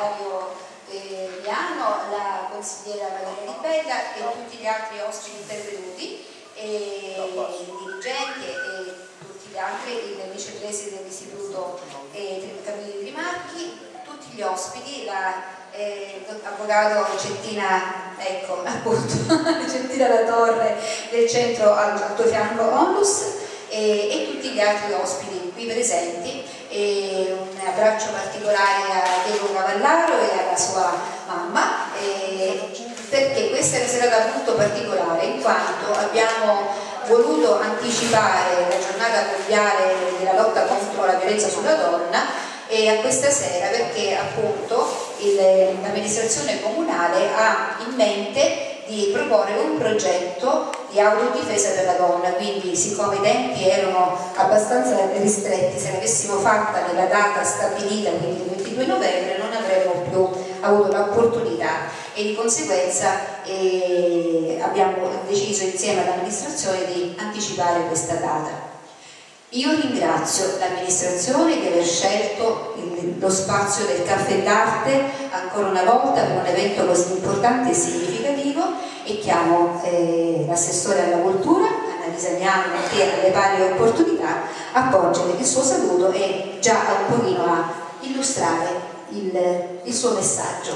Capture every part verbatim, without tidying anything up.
Dario eh, Miano, la consigliera Valeria Di Bella e tutti gli altri ospiti intervenuti, e i dirigenti e tutti gli altri, il vicepresidente dell'istituto eh, Camilli Trimarchi, tutti gli ospiti, la Eh, avvocato Cettina, ecco appunto Cettina La Torre del centro al, al tuo fianco Onlus, e, e tutti gli altri ospiti qui presenti, e un abbraccio particolare a Diego Cavallaro e alla sua mamma, e, perché questa è una serata molto particolare in quanto abbiamo voluto anticipare la giornata mondiale della lotta contro la violenza sulla donna, e a questa sera perché appunto l'amministrazione comunale ha in mente di proporre un progetto di autodifesa per la donna, quindi siccome i tempi erano abbastanza ristretti, se l'avessimo fatta nella data stabilita, quindi il ventidue novembre, non avremmo più avuto l'opportunità, e di conseguenza eh, abbiamo deciso insieme all'amministrazione di anticipare questa data. Io ringrazio l'amministrazione di aver scelto il, lo spazio del Caffè d'Arte ancora una volta per un evento così importante e significativo, e chiamo eh, l'assessore alla cultura Annalisa Miano, che alle pari opportunità a porgere il suo saluto e già un pochino a illustrare il, il suo messaggio.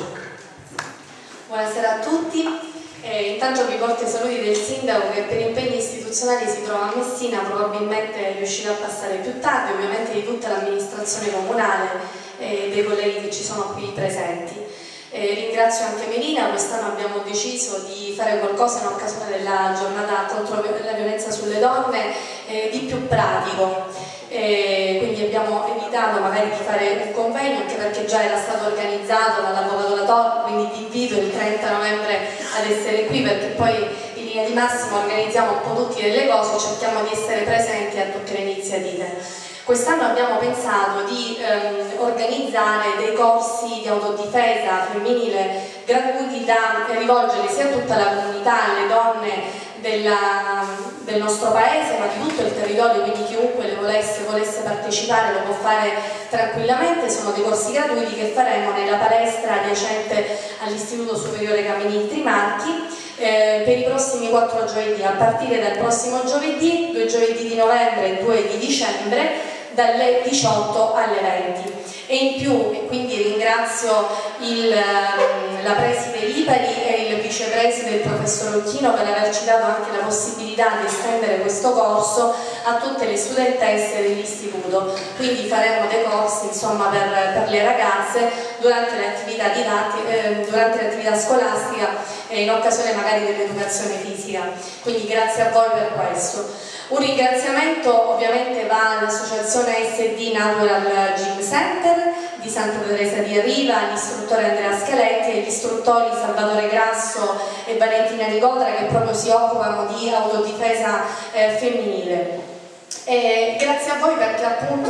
Buonasera a tutti. Eh, intanto vi porto i saluti del sindaco, che per impegni istituzionali si trova a Messina, probabilmente riuscirà a passare più tardi, ovviamente di tutta l'amministrazione comunale e dei colleghi che ci sono qui presenti. Eh, ringrazio anche Melina. Quest'anno abbiamo deciso di fare qualcosa in occasione della giornata contro la violenza sulle donne eh, di più pratico. Eh, quindi abbiamo evitato magari di fare un convegno, anche perché già era stato organizzato dall'avvocato La Torre, quindi ti invito il trenta novembre ad essere qui, perché poi in linea di massima organizziamo un po' tutti delle cose, cerchiamo di essere presenti a tutte le iniziative. Quest'anno abbiamo pensato di ehm, organizzare dei corsi di autodifesa femminile gratuiti da rivolgere sia a tutta la comunità, alle donne della, del nostro paese, ma di tutto il territorio, quindi chiunque le volesse, volesse partecipare lo può fare tranquillamente. Sono dei corsi gratuiti che faremo nella palestra adiacente all'Istituto Superiore Camilli Trimarchi eh, per i prossimi quattro giovedì, a partire dal prossimo giovedì, due giovedì di novembre e due di dicembre, dalle diciotto alle venti. E in più, e quindi ringrazio il, la preside Lipari e il vicepreside, il professor Occhino, per averci dato anche la possibilità di estendere questo corso a tutte le studentesse dell'istituto. Quindi faremo dei corsi insomma per, per le ragazze durante l'attività eh, durante l'attività scolastica e in occasione magari dell'educazione fisica. Quindi grazie a voi per questo. Un ringraziamento ovviamente va all'associazione S D Natural Gym Center di Santa Teresa di Riva, all'istruttore Andrea Scheletti e agli istruttori Salvatore Grasso e Valentina Nicotra, che proprio si occupano di autodifesa eh, femminile. E grazie a voi perché appunto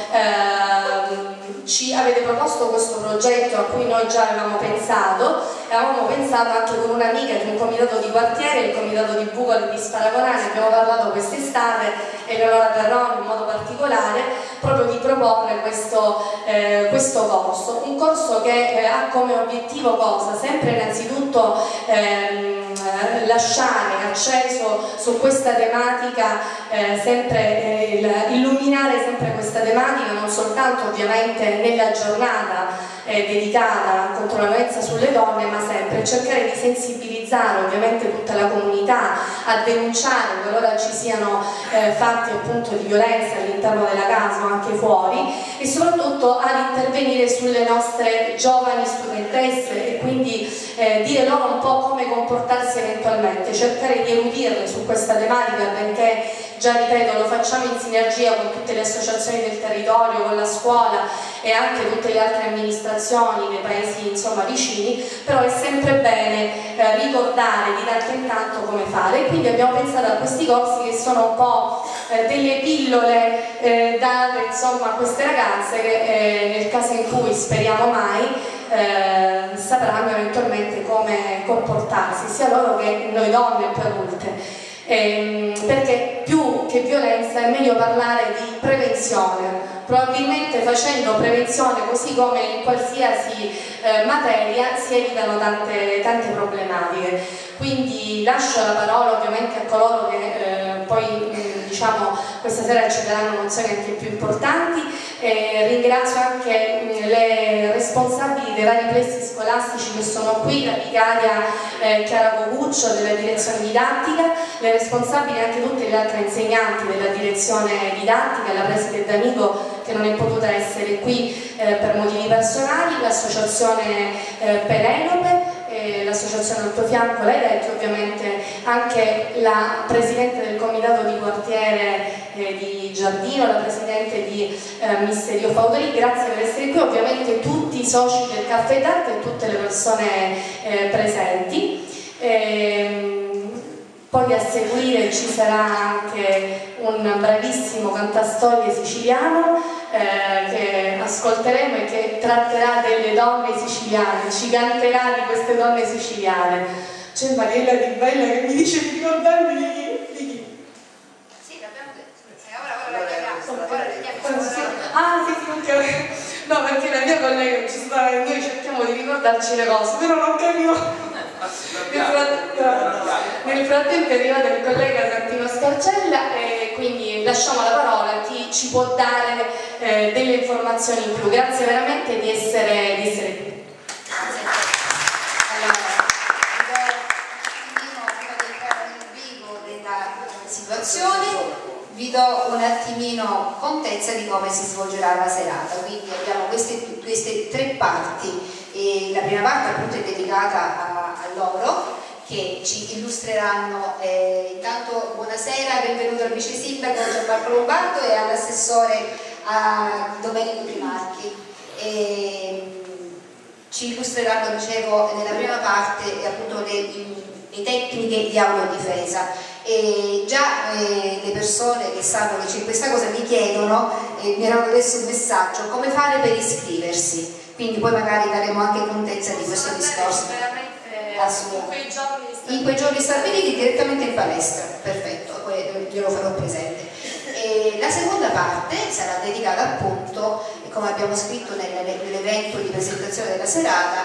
eh, ci avete proposto questo progetto a cui noi già avevamo pensato. Avevamo pensato anche con un'amica di un comitato di quartiere, il comitato di Bucoli di Sparagonani, abbiamo parlato quest'estate, Eleonora Perroni in modo particolare, proprio di proporre questo, eh, questo corso, un corso che eh, ha come obiettivo cosa? Sempre innanzitutto ehm, lasciare acceso su questa tematica, eh, sempre eh, illuminare sempre questa tematica, non soltanto ovviamente nella giornata eh, dedicata contro la violenza sulle donne, ma sempre cercare di sensibilizzare ovviamente tutta la comunità a denunciare qualora ci siano eh, fatti appunto di violenza all'interno della casa o anche fuori, e soprattutto ad intervenire sulle nostre giovani studentesse e quindi eh, dire loro un po' come comportarsi eventualmente, cercare di eludirle su questa tematica, perché già ripeto lo facciamo in sinergia con tutte le associazioni del territorio, con la scuola e anche tutte le altre amministrazioni dei paesi insomma vicini, però è sempre bene eh, ricordare di tanto in tanto come fare, e quindi abbiamo pensato a questi corsi che sono un po' eh, delle pillole eh, date insomma a queste ragazze che eh, nel caso in cui speriamo mai eh, sapranno eventualmente come comportarsi, sia loro che noi donne più adulte. ehm, perché più che violenza è meglio parlare di prevenzione. Probabilmente facendo prevenzione, così come in qualsiasi eh, materia, si evitano tante, tante problematiche. Quindi lascio la parola ovviamente a coloro che eh, poi mh, diciamo, questa sera ci daranno nozioni anche più importanti. Eh, ringrazio anche mh, le responsabili dei vari plessi scolastici che sono qui, la vicaria eh, Chiara Coguccio della direzione didattica, le responsabili anche tutte le altre insegnanti della direzione didattica, la preside D'Amico che non è potuta essere qui eh, per motivi personali, l'associazione eh, Penelope, eh, l'associazione al tuo fianco, l'hai detto, ovviamente anche la presidente del comitato di quartiere eh, di Giardino, la presidente di eh, Misterio Faudori, grazie per essere qui, ovviamente tutti i soci del Caffè d'Arte e tutte le persone eh, presenti. Ehm, Poi a seguire ci sarà anche un bravissimo cantastorie siciliano eh, che ascolteremo e che tratterà delle donne siciliane, ci canterà di queste donne siciliane. C'è Mariella Di Bella che mi dice di ricordarmi di chi? Di chi? Sì, l'abbiamo detto. E ora, ora la chiamiamo. Ah sì, sì, perché... No, perché la mia collega ci sta e noi cerchiamo di ricordarci le cose, però non capivo. Nel frattempo, nel frattempo è arrivato il collega Santino Scarcella e quindi lasciamo la parola a chi ci può dare eh, delle informazioni in più. Grazie veramente di essere, di essere qui. Grazie. Allora, vi do un attimino, prima di entrare nel vivo della situazione, vi do un attimino contezza di come si svolgerà la serata. Quindi abbiamo queste, queste tre parti. E la prima parte appunto è dedicata a, a loro che ci illustreranno. Eh, intanto buonasera, benvenuto al vice sindaco Gianmarco Lombardo e all'assessore Domenico Primarchi. E, ci illustreranno, dicevo, nella prima parte appunto le, le tecniche di autodifesa. E già eh, le persone che sanno che c'è questa cosa mi chiedono, eh, mi hanno messo un messaggio, come fare per iscriversi? Quindi poi magari daremo anche contezza di questo discorso. Assolutamente. In quei giorni stabiliti direttamente in palestra, perfetto, poi glielo farò presente. E la seconda parte sarà dedicata appunto, come abbiamo scritto nell'evento di presentazione della serata,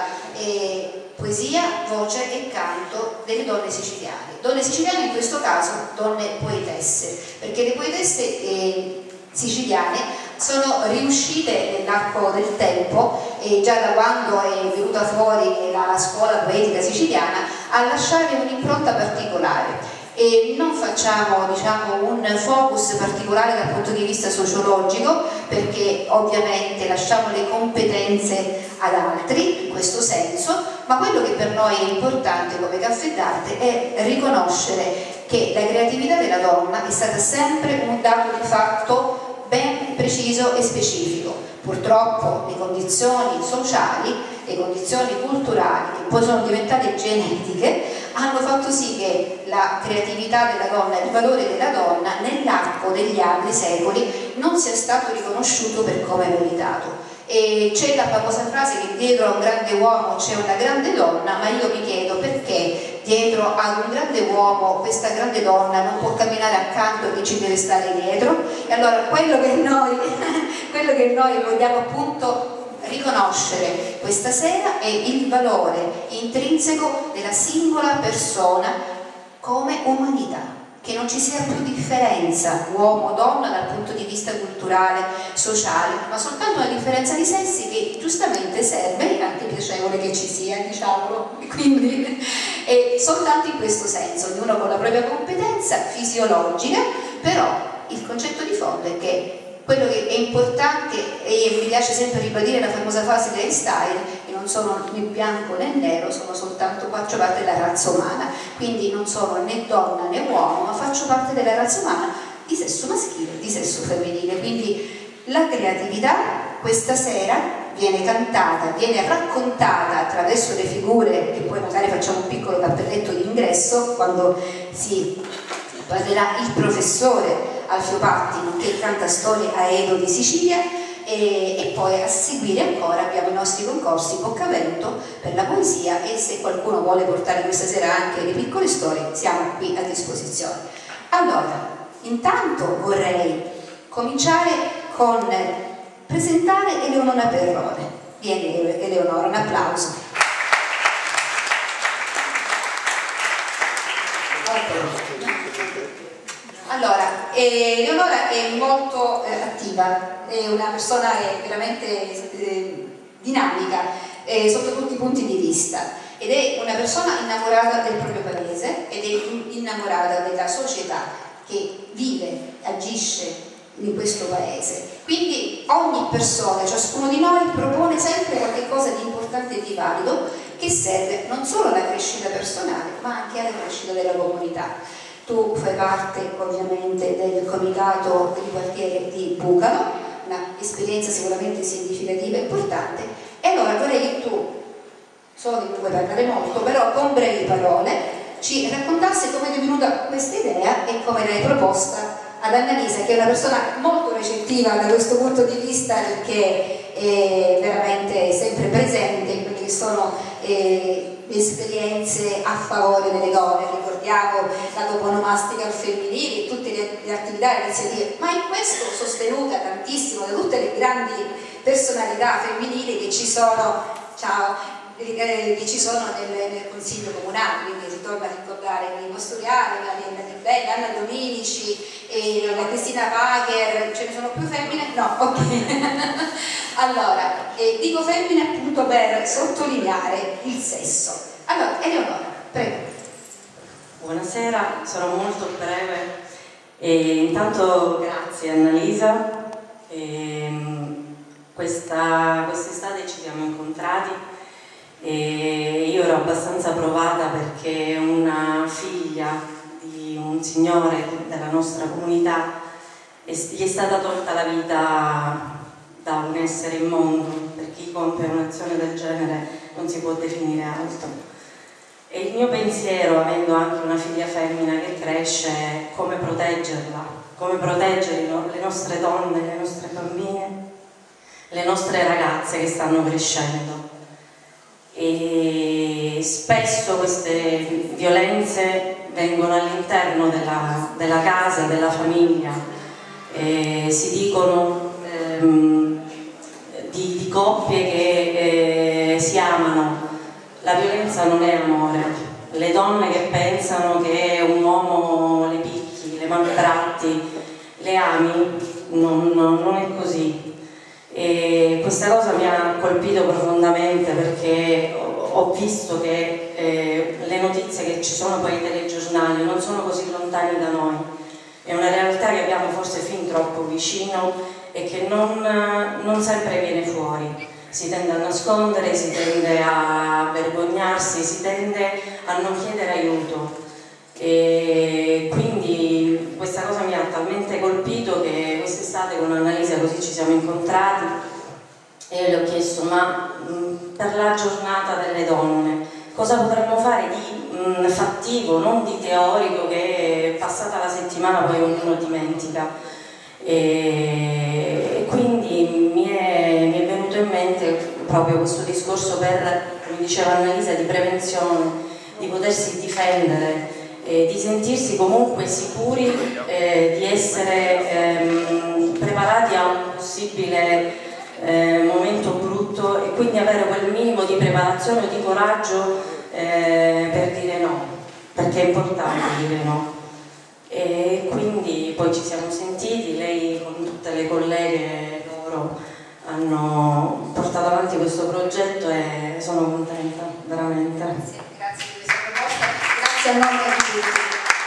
eh, poesia, voce e canto delle donne siciliane. Donne siciliane in questo caso donne poetesse, perché le poetesse eh, siciliane sono riuscite nell'arco del tempo, e già da quando è venuta fuori la scuola poetica siciliana, a lasciare un'impronta particolare. E non facciamo, diciamo, un focus particolare dal punto di vista sociologico, perché ovviamente lasciamo le competenze ad altri in questo senso, ma quello che per noi è importante come Caffè d'Arte è riconoscere che la creatività della donna è stata sempre un dato di fatto ben preciso e specifico. Purtroppo le condizioni sociali, le condizioni culturali, che poi sono diventate genetiche, hanno fatto sì che la creatività della donna e il valore della donna nell'arco degli anni, secoli, non sia stato riconosciuto per come meritato. E c'è la famosa frase che dietro a un grande uomo c'è una grande donna, ma io mi chiedo perché dietro ad un grande uomo questa grande donna non può camminare accanto e ci deve stare dietro. E allora quello che noi, quello che noi vogliamo appunto riconoscere questa sera è il valore intrinseco della singola persona come umanità, che non ci sia più differenza uomo-donna dal punto di vista culturale, sociale, ma soltanto una differenza di sessi che giustamente serve, è anche piacevole che ci sia, diciamolo, quindi è soltanto in questo senso, ognuno con la propria competenza fisiologica, però il concetto di fondo è che quello che è importante, e mi piace sempre ribadire la famosa frase di Einstein, che non sono né bianco né nero, sono soltanto, faccio parte della razza umana, quindi non sono né donna né uomo, ma faccio parte della razza umana di sesso maschile e di sesso femminile. Quindi la creatività questa sera viene cantata, viene raccontata attraverso le figure, che poi magari facciamo un piccolo cappelletto di ingresso quando si parlerà il professore Alfio Patti, nonché il cantastorie Aedo di Sicilia, e, e poi a seguire ancora abbiamo i nostri concorsi Boccavento per la poesia, e se qualcuno vuole portare questa sera anche le piccole storie siamo qui a disposizione. Allora, intanto vorrei cominciare con presentare Eleonora Perrone. Vieni Eleonora, un applauso. Allora, eh, Eleonora è molto eh, attiva, è una persona eh, veramente eh, dinamica eh, sotto tutti i punti di vista, ed è una persona innamorata del proprio paese ed è innamorata della società che vive, agisce in questo paese. Quindi ogni persona, ciascuno di noi propone sempre qualcosa di importante e di valido che serve non solo alla crescita personale ma anche alla crescita della comunità. Tu fai parte ovviamente del comitato di quartiere di Bucano, un'esperienza sicuramente significativa e importante, e allora vorrei che tu, so che non puoi parlare molto, però con brevi parole ci raccontassi come ti è venuta questa idea e come l'hai proposta ad Annalisa, che è una persona molto recettiva da questo punto di vista, perché è veramente sempre presente in quelle che sono eh, le esperienze a favore delle donne. Ricordiamo la toponomastica al femminile e tutte le, le attività e iniziative, ma in questo sostenuta tantissimo da tutte le grandi personalità femminili che ci sono, ciao, che ci sono nel, nel Consiglio Comunale. Quindi si torna a ricordare Nino Storiani, la Di Bella, Anna Dominici, e la Cristina Pacher. Ce ne sono più femmine? No, ok. Allora, eh, dico femmine appunto per sottolineare il sesso. Allora, Eleonora, prego. Buonasera, sarò molto breve. E intanto grazie Annalisa. E, questa quest'estate ci siamo incontrati e io ero abbastanza provata perché una figlia di un signore della nostra comunità gli è stata tolta la vita da un essere immondo. Per chi compie un'azione del genere non si può definire altro. E il mio pensiero, avendo anche una figlia femmina che cresce, è come proteggerla, come proteggere le nostre donne, le nostre bambine, le nostre ragazze che stanno crescendo. E spesso queste violenze vengono all'interno della, della casa, della famiglia, e si dicono ehm, di, di coppie che eh, si amano. La violenza non è amore. Le donne che pensano che un uomo le picchi, le maltratti, le ami, non, non, non è così. E questa cosa mi ha colpito profondamente perché ho visto che eh, le notizie che ci sono poi nei telegiornali non sono così lontani da noi. È una realtà che abbiamo forse fin troppo vicino e che non, non sempre viene fuori. Si tende a nascondere, si tende a vergognarsi, si tende a non chiedere aiuto. E quindi questa cosa mi ha talmente colpito che quest'estate con Annalisa così ci siamo incontrati e le ho chiesto: ma mh, per la giornata delle donne cosa potremmo fare di mh, fattivo, non di teorico, che passata la settimana poi ognuno dimentica. E, e quindi mi è, mi è venuto in mente proprio questo discorso per, come diceva Annalisa, di prevenzione, di potersi difendere, eh, di sentirsi comunque sicuri, eh, di essere ehm, preparati a un possibile eh, momento brutto e quindi avere quel minimo di preparazione o di coraggio eh, per dire no, perché è importante dire no. E quindi poi ci siamo sentiti, lei con tutte le colleghe loro hanno portato avanti questo progetto e sono contenta, veramente. Grazie, grazie di questa proposta, grazie a nome di tutti.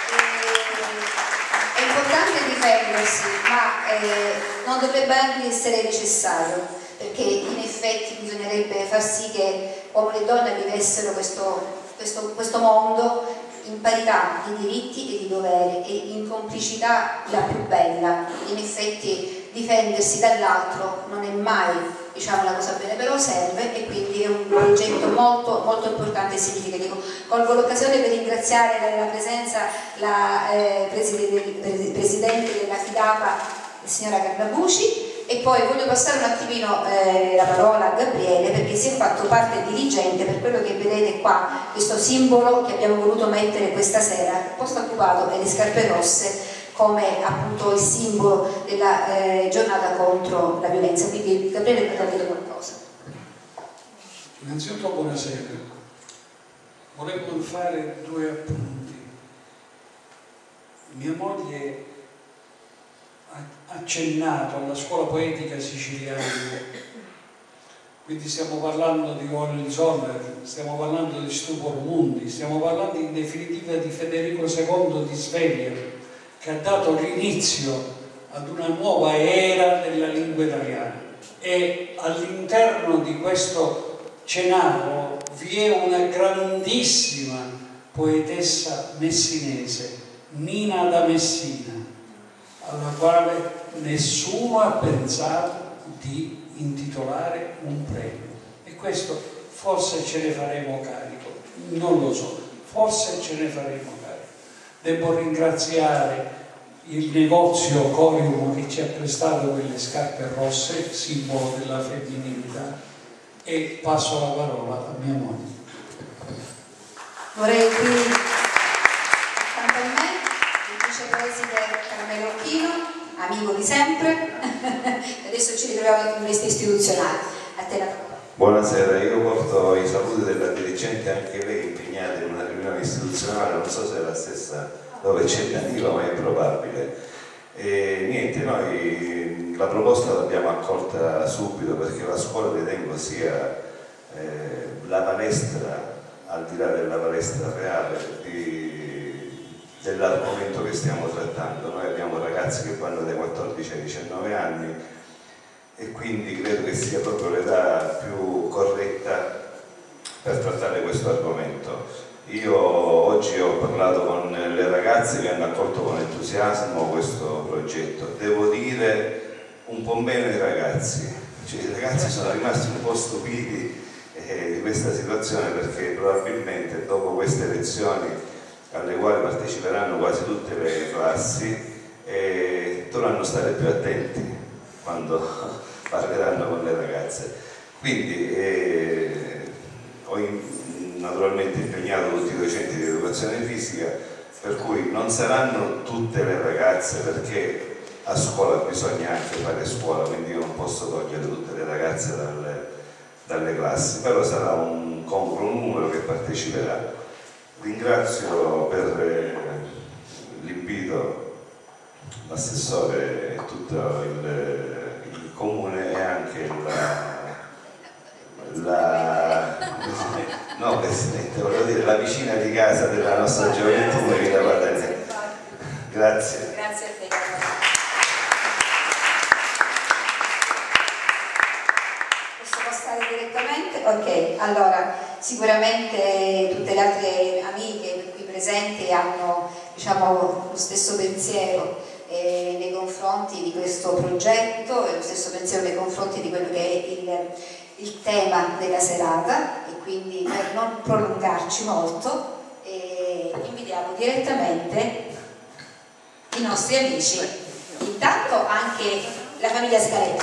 È importante difendersi, ma eh, non dovrebbe anche essere necessario, perché in effetti bisognerebbe far sì che uomini e donne vivessero questo, questo, questo mondo in parità di diritti e di doveri e in complicità la più bella. In effetti difendersi dall'altro non è mai, diciamo, la cosa bene, però serve, e quindi è un progetto molto, molto importante e significativo. Colgo l'occasione per ringraziare la, la presenza la eh, presidente, presidente della FIDAPA, la signora Carnabuci, E poi voglio passare un attimino eh, la parola a Gabriele, perché si è fatto parte dirigente per quello che vedete qua, questo simbolo che abbiamo voluto mettere questa sera, il posto occupato e le scarpe rosse, come appunto il simbolo della eh, giornata contro la violenza. Quindi Gabriele potrà dire qualcosa. Innanzitutto buonasera, volevo fare due appunti. Mia moglie ha accennato alla scuola poetica siciliana, quindi stiamo parlando di Hohenzollern, stiamo parlando di Stupor Mundi, stiamo parlando in definitiva di Federico secondo di Sveglia, che ha dato l'inizio ad una nuova era della lingua italiana, e all'interno di questo cenacolo vi è una grandissima poetessa messinese, Nina da Messina, alla quale nessuno ha pensato di intitolare un premio, e questo forse ce ne faremo carico, non lo so, forse ce ne faremo carico. Devo ringraziare il negozio Corium che ci ha prestato quelle scarpe rosse, simbolo della femminilità, e passo la parola a mia moglie. Vorrei qui accanto a me il vicepresidente Carmelo Occhino, amico di sempre. Adesso ci ritroviamo in veste istituzionali. A te la parola. Buonasera, io porto i saluti della dirigente, anche lei impegnata in una riunione istituzionale, non so se è la stessa dove c'è Danilo, ma è probabile. E niente, noi la proposta l'abbiamo accolta subito, perché la scuola ritengo sia eh, la palestra, al di là della palestra reale, dell'argomento che stiamo trattando. Noi abbiamo ragazzi che vanno dai quattordici ai diciannove anni, e quindi credo che sia proprio l'età più corretta per trattare questo argomento. Io oggi ho parlato con le ragazze che hanno accolto con entusiasmo questo progetto. Devo dire un po' meno i ragazzi, cioè, i ragazzi sono rimasti un po' stupiti eh, di questa situazione, perché probabilmente dopo queste lezioni, alle quali parteciperanno quasi tutte le classi, eh, dovranno stare più attenti quando parleranno con le ragazze. Quindi eh, ho in, naturalmente impegnato tutti i docenti di educazione fisica, per cui non saranno tutte le ragazze, perché a scuola bisogna anche fare scuola, quindi io non posso togliere tutte le ragazze dalle, dalle classi, però sarà un congruo numero che parteciperà. Ringrazio per l'invito l'assessore e tutto il, il comune, e anche la, la no Presidente, volevo dire la vicina di casa della nostra gioventù, Marina Padania. Grazie. Grazie a te. Posso passare direttamente? Ok, allora sicuramente tutte le altre amiche qui presenti hanno, diciamo, lo stesso pensiero eh, nei confronti di questo progetto, e lo stesso pensiero nei confronti di quello che è il, il tema della serata, e quindi per non prolungarci molto eh, invitiamo direttamente i nostri amici, intanto anche la famiglia Scaletti.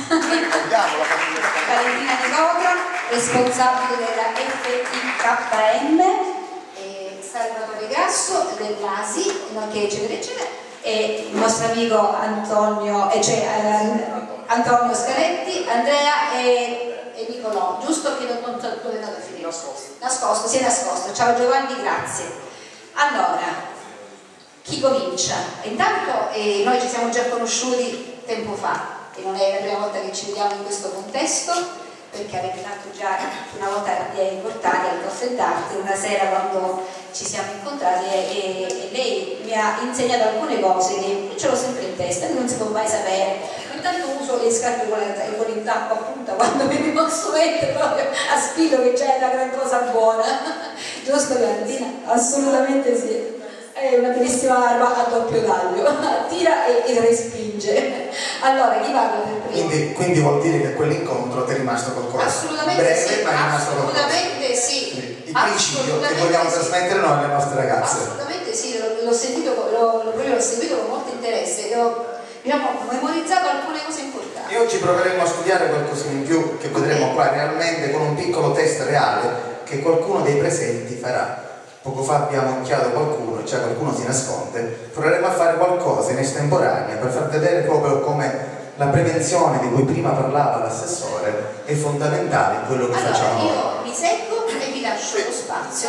Valentina Nicotra, responsabile della F I K M, eh, Salvatore Grasso dell'A S I, nonché eccetera eccetera, e il nostro amico Antonio, eh, cioè, eh, Antonio Scaletti, Andrea e, e Nicolò, giusto che non, non dove è andato a finire? Nascosto. Nascosto, si è nascosto. Ciao Giovanni, grazie. Allora, chi comincia? Intanto eh, noi ci siamo già conosciuti tempo fa, e non è la prima volta che ci vediamo in questo contesto, perché avete fatto già una volta di portati al caffè d'arte, una sera quando ci siamo incontrati, e, e lei mi ha insegnato alcune cose che io ce l'ho sempre in testa, non si può mai sapere. Intanto uso le scarpe con, la, con il tappo a punta quando mi posso mettere, proprio aspiro che c'è una gran cosa buona. Giusto Valentina? Assolutamente sì. È una bellissima arma a doppio taglio, tira e, e respinge. Allora, chi parla per primo? Quindi, quindi vuol dire che quell'incontro ti è rimasto qualcosa? Assolutamente breve, sì, ma è rimasto assolutamente qualcosa. sì. Il principio che vogliamo sì. trasmettere noi alle nostre ragazze. Assolutamente sì, l'ho sentito, l'ho seguito con molto interesse, ho, diciamo, memorizzato alcune cose importanti. E oggi proveremo a studiare qualcosina in più che vedremo qua realmente con un piccolo test reale che qualcuno dei presenti farà. Poco fa abbiamo occhiato qualcuno, cioè qualcuno si nasconde. Proveremo a fare qualcosa in estemporanea per far vedere proprio come la prevenzione di cui prima parlava l'assessore è fondamentale in quello che allora, facciamo. Io mi seguo e vi lascio lo spazio.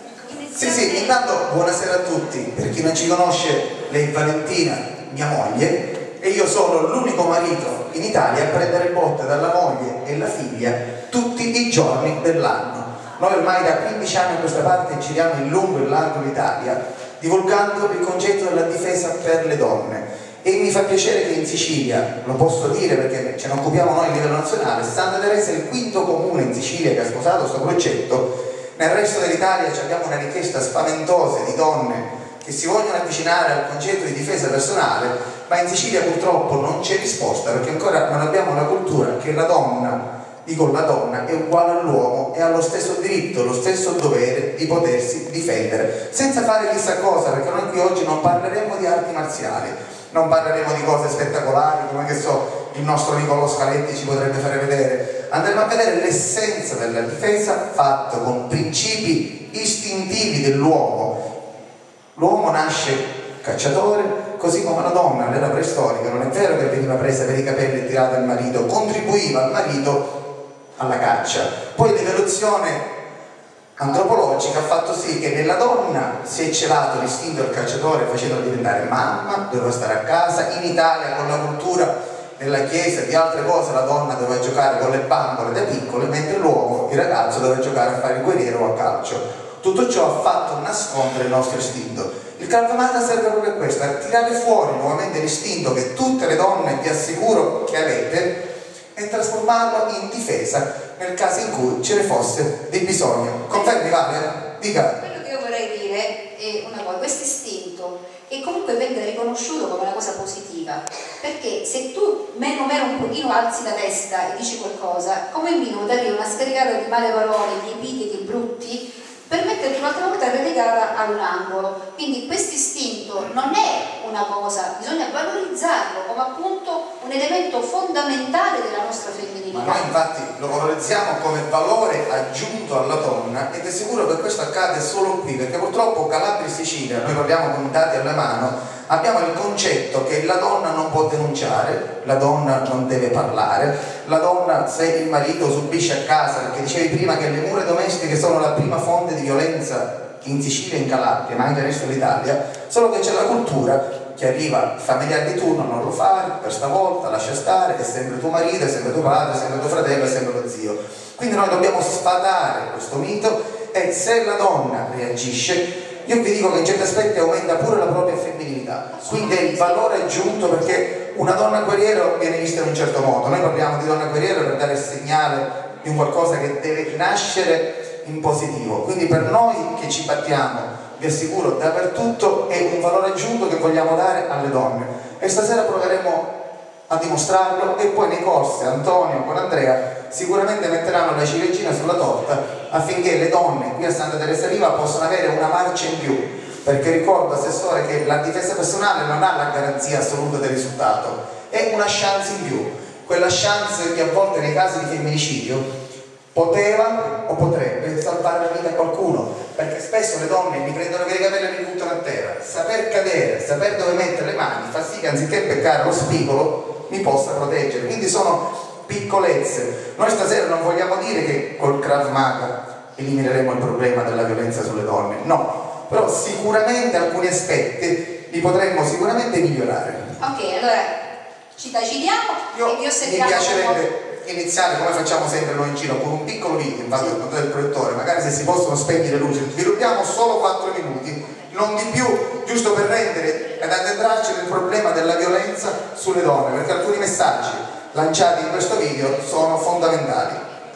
Sì, sì, intanto buonasera a tutti. Per chi non ci conosce, lei è Valentina, mia moglie, e io sono l'unico marito in Italia a prendere botte dalla moglie e la figlia tutti i giorni dell'anno. Noi ormai da quindici anni a questa parte giriamo in lungo e largo l'Italia divulgando il concetto della difesa per le donne e mi fa piacere che in Sicilia, lo posso dire perché ce ne occupiamo noi a livello nazionale, Santa Teresa è il quinto comune in Sicilia che ha sposato questo progetto. Nel resto dell'Italia abbiamo una richiesta spaventosa di donne che si vogliono avvicinare al concetto di difesa personale, ma in Sicilia purtroppo non c'è risposta perché ancora non abbiamo la cultura che la donna dico la donna è uguale all'uomo e ha lo stesso diritto, lo stesso dovere di potersi difendere senza fare chissà cosa, perché noi qui oggi non parleremo di arti marziali, non parleremo di cose spettacolari come che so il nostro Nicolò Scaletti ci potrebbe fare vedere, andremo a vedere l'essenza della difesa fatto con principi istintivi dell'uomo. L'uomo nasce cacciatore, così come la donna nell'era preistorica non è vero che veniva presa per i capelli e tirata al marito, contribuiva al marito alla caccia. Poi l'evoluzione antropologica ha fatto sì che nella donna si è celato l'istinto del cacciatore facendolo diventare mamma, doveva stare a casa. In Italia con la cultura nella chiesa di altre cose la donna doveva giocare con le bambole da piccole, mentre l'uomo, il ragazzo, doveva giocare a fare il guerriero o a calcio. Tutto ciò ha fatto nascondere il nostro istinto. Il Krav Maga serve proprio a questo, a tirare fuori nuovamente l'istinto che tutte le donne vi assicuro che avete e trasformarlo in difesa nel caso in cui ce ne fosse di bisogno. Confermi, Vale? Dica. Quello che io vorrei dire è una cosa, questo istinto che comunque venga riconosciuto come una cosa positiva, perché se tu meno meno un pochino alzi la testa e dici qualcosa, come minimo ti arriva una scaricata di male parole, di epiteti brutti per metterti un'altra volta relegata a un angolo. Quindi questo istinto non è una cosa, bisogna valorizzarlo come appunto un elemento fondamentale della nostra femminilità. Ma noi infatti lo valorizziamo come valore aggiunto alla donna ed è sicuro che questo accade solo qui, perché purtroppo Calabria e Sicilia, noi parliamo con dati alla mano, abbiamo il concetto che la donna non può denunciare, la donna non deve parlare, la donna se il marito subisce a casa, perché dicevi prima che le mura domestiche sono la prima fonte di violenza in Sicilia e in Calabria, ma anche nel resto dell'Italia, solo che c'è la cultura che arriva il familiare di turno, non lo fare, per stavolta, lascia stare, è sempre tuo marito, è sempre tuo padre, è sempre tuo fratello, è sempre tuo zio. Quindi noi dobbiamo sfatare questo mito e se la donna reagisce, io vi dico che in certi aspetti aumenta pure la propria femminilità, quindi è il valore aggiunto, perché una donna guerriero viene vista in un certo modo. Noi parliamo di donna guerriera per dare il segnale di un qualcosa che deve nascere in positivo, quindi per noi che ci battiamo, vi assicuro, dappertutto è un valore aggiunto che vogliamo dare alle donne e stasera proveremo a dimostrarlo e poi nei corsi Antonio con Andrea sicuramente metteranno la ciliegina sulla torta affinché le donne qui a Santa Teresa Riva possano avere una marcia in più, perché ricordo Assessore che la difesa personale non ha la garanzia assoluta del risultato, è una chance in più, quella chance che a volte nei casi di femminicidio poteva o potrebbe salvare la vita a qualcuno, perché spesso le donne mi prendono per i capelli e mi buttano a terra. Saper cadere, saper dove mettere le mani fa sì che anziché beccare lo spigolo mi possa proteggere, quindi sono piccolezze. Noi stasera non vogliamo dire che col Krav Maga elimineremo il problema della violenza sulle donne, no, però sicuramente alcuni aspetti li potremmo sicuramente migliorare. Ok, allora ci tacitiamo Io e vi osserviamo. mi piacerebbe iniziare come facciamo sempre noi in giro con un piccolo video infatti sì. Del proiettore, magari se si possono spegnere le luci, vi rubiamo solo quattro minuti, non di più, giusto per rendere ed addentrarci nel problema della violenza sulle donne, perché alcuni messaggi lanciati in questo video sono fondamentali.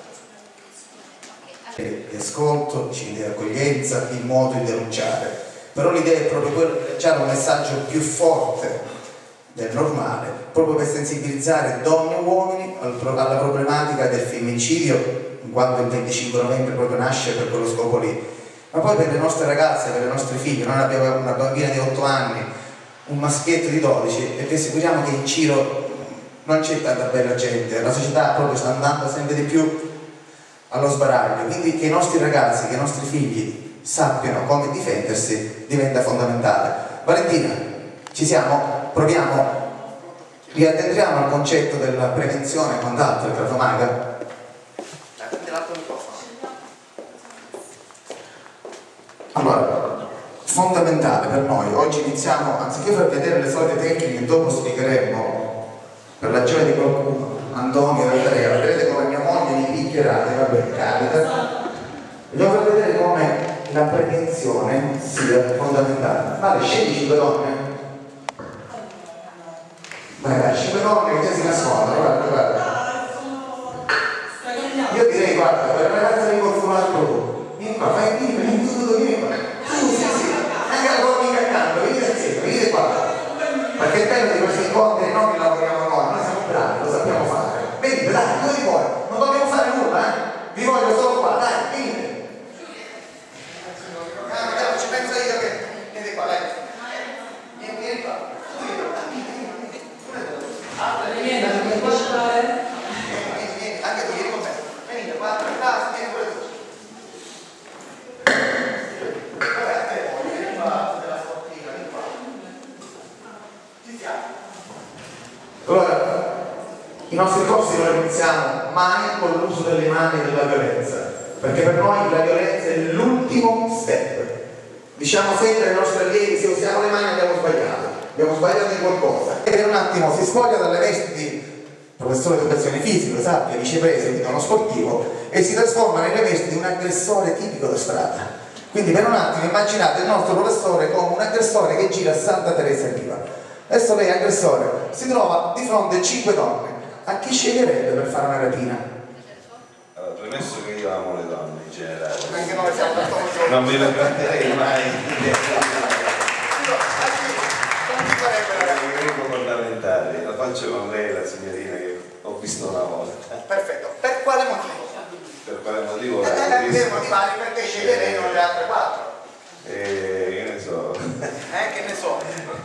Di ascolto, di accoglienza, il modo di denunciare, però l'idea è proprio quella di lanciare un messaggio più forte del normale, proprio per sensibilizzare donne e uomini alla problematica del femminicidio, in quanto il venticinque novembre proprio nasce per quello scopo lì, ma poi per le nostre ragazze, per le nostre figlie. Noi abbiamo una bambina di otto anni, un maschietto di dodici e vi assicuriamo che in giro non c'è tanta bella gente, la società proprio sta andando sempre di più allo sbaraglio, quindi che i nostri ragazzi, che i nostri figli sappiano come difendersi diventa fondamentale. Valentina, ci siamo? Proviamo? Riattendiamo al concetto della prevenzione e quant'altro, il Kratomaga? Allora, fondamentale per noi, oggi iniziamo, anziché far vedere le solite tecniche, dopo spiegheremo per la gioia di qualcuno, Antonio e Andrea, vedrete come mia moglie mi picchierà, e vabbè, capita. Vogliamo far vedere come la prevenzione sia fondamentale. Vale, scegli cinque donne. Vai, vai, cinque donne che già si nascondono, guarda, guarda. Io direi, guarda, per la ragazza di qualcun altro, vieni qua, fai, vieni, vieni, tu, tu, vieni qua. Tu, sì, sì, anche la tua amica accanto, venite insieme, venite qua. Perché è bello di questi incontri, non che lavoriamo noi, noi siamo bravi, lo sappiamo fare. Venite, dai, dove vi vuoi? Non dobbiamo fare nulla, eh? Vi voglio solo qua, dai, venite. Ah, ci penso io che... Venite qua, dai. Vieni, vieni qua. Vieni, vieni, anche tu, vieni con me. Venite, guarda, là, vieni pure tu. Vabbè, a te, vieni qua, della sportiva, vieni qua. Ci siamo. Allora, i nostri corsi non iniziamo mai con l'uso delle mani e della violenza, perché per noi la violenza è l'ultimo step. Diciamo sempre ai nostri allievi, se usiamo le mani abbiamo sbagliato, abbiamo sbagliato in qualcosa. E per un attimo si spoglia dalle vesti di professore di educazione fisica, sappia, vicepresidente di uno sportivo, e si trasforma nelle vesti di un aggressore tipico da strada. Quindi per un attimo immaginate il nostro professore come un aggressore che gira a Santa Teresa Riva. Adesso lei, aggressore, si trova di fronte a cinque donne. A chi sceglierebbe per fare una rapina? Allora, premesso che io amo le donne in generale, Anche noi siamo tanto giovani. non me le tratterei mai. È l'unico fondamentale, la faccio con lei, la signorina che ho visto una volta. Perfetto, per quale motivo? Per quale motivo? Eh, per motivare perché sceglieremo le altre quattro. Eh, che ne so. Eh, che ne so.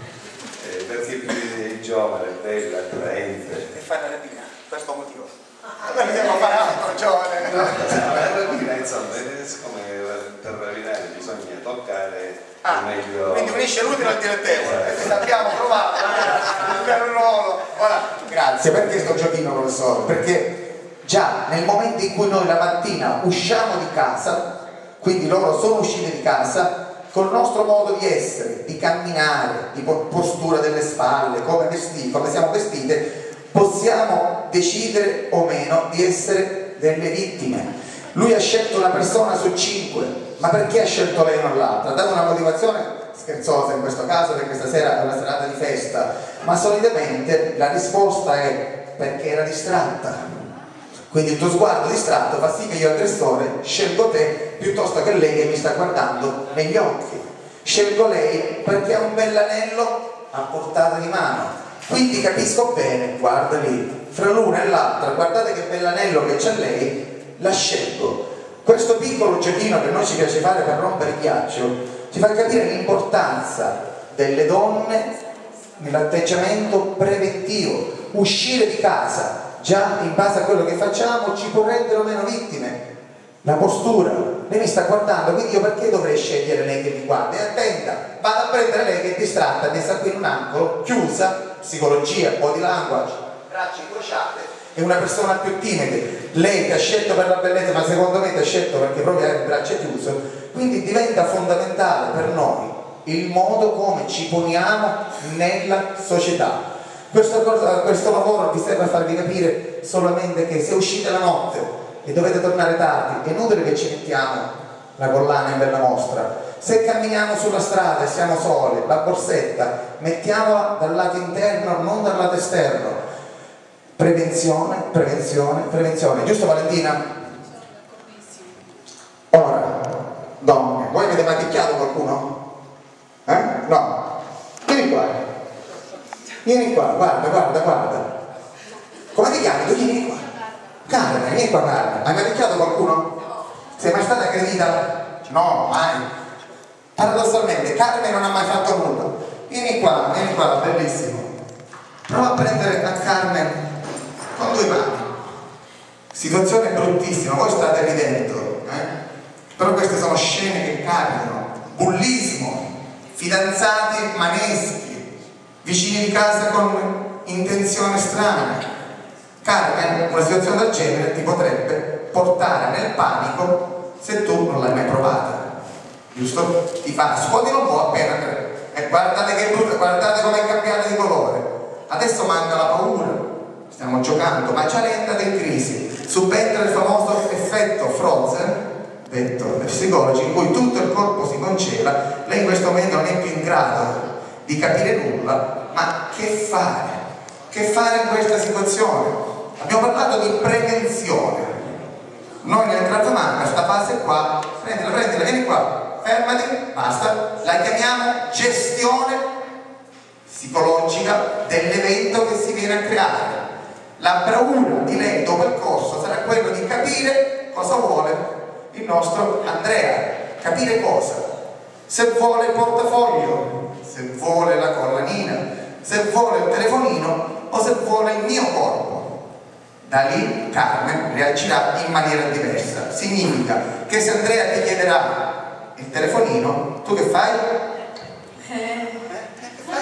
Eh, perché più giovane, bella, attraente. E fai la rapina, per questo motivo. Allora andiamo a fare altro, giovane. No, la rapina, insomma, siccome per rapinare bisogna toccare ah, meglio. Quindi unisce l'utile al dilettevole. Eh, abbiamo provato per un ruolo. Ora, grazie, perché sto giochino, professore? Perché già nel momento in cui noi la mattina usciamo di casa, quindi loro sono usciti di casa, col nostro modo di essere, di camminare, di postura delle spalle, come vestiti, come siamo vestite, possiamo decidere o meno di essere delle vittime. Lui ha scelto una persona su cinque, ma perché ha scelto lei e non l'altra? Ha dato una motivazione scherzosa in questo caso, perché stasera è una serata di festa, ma solitamente la risposta è perché era distratta. Quindi il tuo sguardo distratto fa sì che io, aggressore, scelgo te piuttosto che lei che mi sta guardando negli occhi. Scelgo lei perché ha un bell'anello a portata di mano. Quindi capisco bene, guarda lì, fra l'una e l'altra, guardate che bell'anello che c'ha lei, la scelgo. Questo piccolo giochino che noi ci piace fare per rompere il ghiaccio ci fa capire l'importanza delle donne nell'atteggiamento preventivo. Uscire di casa già in base a quello che facciamo ci può rendere o meno vittime. La postura, lei mi sta guardando, quindi io perché dovrei scegliere lei che mi guarda? E attenta, vado a prendere lei che è distratta, che sta qui in un angolo, chiusa, psicologia, body language, braccia incrociate, è una persona più timida. Lei ti ha scelto per la bellezza, ma secondo me ti ha scelto perché proprio hai le braccia chiuse. Quindi diventa fondamentale per noi il modo come ci poniamo nella società. Questo, questo lavoro vi serve a farvi capire solamente che se uscite la notte e dovete tornare tardi, è inutile che ci mettiamo la collana in bella mostra. Se camminiamo sulla strada e siamo soli, la borsetta, mettiamola dal lato interno, non dal lato esterno. Prevenzione, prevenzione, prevenzione. Giusto, Valentina? Ora, donne, voi avete mai picchiato qualcuno? Eh? No. Vieni qua. Vieni qua, guarda, guarda, guarda. Come ti chiami? Tu vieni qua. Carmen, vieni qua, Carmen. Hai mai picchiato qualcuno? Sei mai stata aggredita? No, mai. Paradossalmente, Carmen non ha mai fatto nulla. Vieni qua, vieni qua, bellissimo. Prova a prendere a Carmen con due mani. Situazione bruttissima, voi state ridendo, eh? Però queste sono scene che capitano. Bullismo, fidanzati maneschi, vicini di casa con intenzioni strane. Carmen, una situazione del genere ti potrebbe portare nel panico se tu non l'hai mai provata, giusto? Ti fa scuotilo un po' appena e guardate che brutta, guardate come è cambiata di colore. Adesso manca la paura, stiamo giocando, ma già lei è entrata in crisi. Subentra il famoso effetto Frozen, detto dai psicologi, in cui tutto il corpo si congela, lei in questo momento non è più in grado di capire nulla, ma che fare? Che fare in questa situazione? Abbiamo parlato di prevenzione. Noi nel Krav-Maga, questa fase qua, prendila, prendila, vieni qua, fermati, basta, la chiamiamo gestione psicologica dell'evento che si viene a creare. La bravura di lei dopo il corso sarà quello di capire cosa vuole il nostro Andrea, capire cosa, se vuole il portafoglio, se vuole la collanina, se vuole il telefonino o se vuole il mio corpo. Da lì Carmen reagirà in maniera diversa. Significa che se Andrea ti chiederà il telefonino, tu che fai? Eh, Che fai?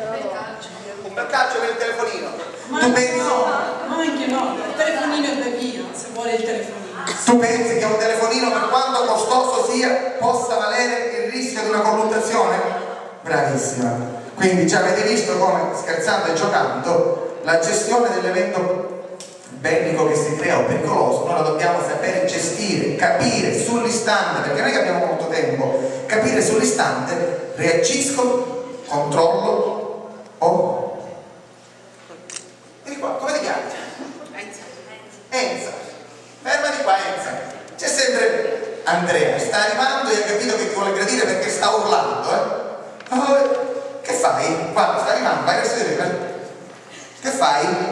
Un bel calcio per il telefonino. ma Tu pensi? no, ma anche no, il telefonino è da via, se vuole il telefonino. Tu pensi che un telefonino, per quanto costoso sia, possa valere il rischio di una colluttazione? Bravissima. Quindi già avete visto come, scherzando e giocando, la gestione dell'evento bellico che si crea o pericoloso noi la dobbiamo sapere gestire, capire sull'istante, perché noi che abbiamo molto tempo, capire sull'istante, reagisco, controllo o... Vieni qua, come ti chiami? Enza. Fermati qua, Enza. C'è sempre Andrea, sta arrivando e ha capito che ti vuole gradire perché sta urlando, eh? Oh, che fai? Guarda, sta arrivando, vai verso di te. Che fai?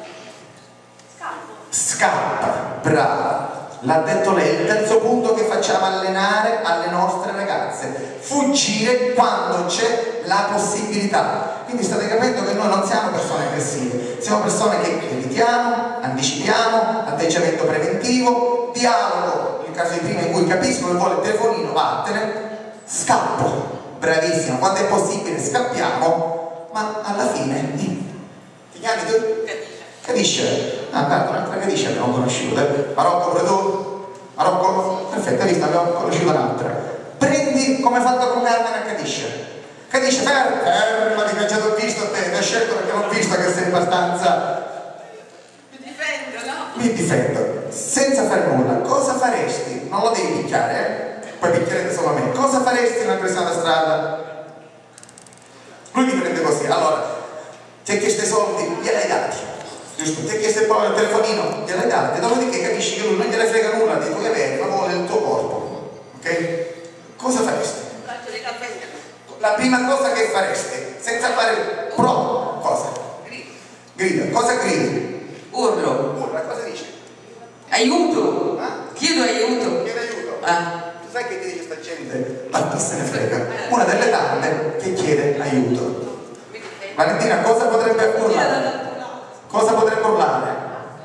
Scappa, brava, l'ha detto lei, il terzo punto che facciamo allenare alle nostre ragazze, fuggire quando c'è la possibilità. Quindi state capendo che noi non siamo persone aggressive, siamo persone che evitiamo, anticipiamo, atteggiamento preventivo, dialogo, nel caso di prima in cui capisco che vuole il telefonino, vattene, scappo, bravissima, quando è possibile scappiamo, ma alla fine, ti chiami tu? Capisce? Ah, guarda, un'altra Capisce abbiamo conosciuto, eh? Marocco pure tu? Marocco? Perfetto, hai visto, abbiamo conosciuto un'altra. Prendi come fatto con Carmen a Capisce. Capisce, ferma, fermati che già t'ho visto a te, ti ho scelto perché l'ho visto che sei abbastanza... Mi difendo, no? Mi difendo, senza fare nulla. Cosa faresti? Non lo devi picchiare, eh? Poi picchierete solo a me. Cosa faresti in una presa da strada? Lui ti prende così, allora, ti ha chiesto i soldi, gliel'hai dati. Giusto? Ti ha chiesto poi il telefonino, gliel'hai dati, dopodiché capisci che lui non gliene frega nulla dei tuoi eventi, ma vuole il tuo corpo. Ok? Cosa faresti? La prima cosa che faresti, senza fare pro, cosa? Grida. Cosa gridi? Urlo. Urla, cosa dici? Aiuto. Ah? Chiedo aiuto. Chiede aiuto. Ah. Tu sai che ti dice sta gente? Ma chi se ne frega? Una delle tante che chiede aiuto. Valentina, cosa potrebbe urlare? Cosa potrebbe urlare?